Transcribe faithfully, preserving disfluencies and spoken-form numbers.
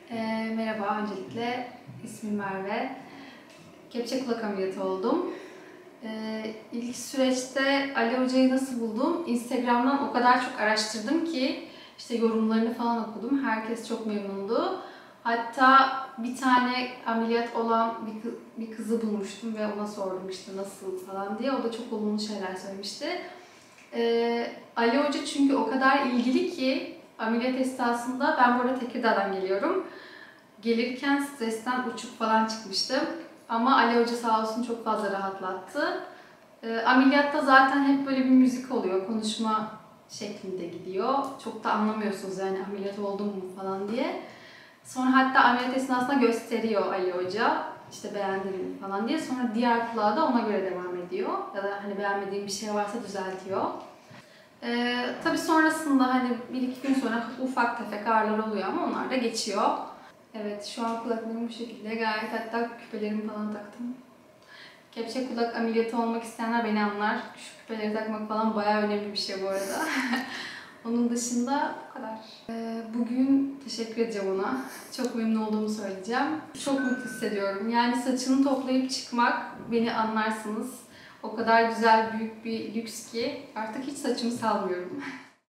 E, merhaba, öncelikle ismim Merve. Kepçe kulak ameliyatı oldum. E, ilk süreçte Ali Hoca'yı nasıl buldum? Instagram'dan o kadar çok araştırdım ki işte yorumlarını falan okudum. Herkes çok memnundu. Hatta bir tane ameliyat olan bir, kız, bir kızı bulmuştum ve ona sordum işte nasıl falan diye. O da çok olumlu şeyler söylemişti. E, Ali Hoca çünkü o kadar ilgili ki ameliyat esnasında, ben bu arada Tekirdağ'dan geliyorum. Gelirken stresten uçuk falan çıkmıştım. Ama Ali Hoca sağ olsun çok fazla rahatlattı. E, ameliyatta zaten hep böyle bir müzik oluyor. Konuşma şeklinde gidiyor. Çok da anlamıyorsunuz yani ameliyat oldum mu falan diye. Sonra hatta ameliyat esnasında gösteriyor Ali Hoca. İşte beğendin mi falan diye. Sonra diğer kulağı da ona göre devam ediyor. Ya da hani beğenmediğim bir şey varsa düzeltiyor. Ee, tabii sonrasında hani bir iki gün sonra ufak tefek ağrılar oluyor ama onlar da geçiyor. Evet, şu an kulaklarım bu şekilde. Gayet, hatta küpelerimi falan taktım. Kepçe kulak ameliyatı olmak isteyenler beni anlar. Şu küpeleri takmak falan bayağı önemli bir şey bu arada. Onun dışında bu kadar. Ee, bugün teşekkür edeceğim ona. Çok memnun olduğumu söyleyeceğim. Çok mutlu hissediyorum. Yani saçını toplayıp çıkmak, beni anlarsınız. O kadar güzel, büyük bir lüks ki artık hiç saçımı salmıyorum.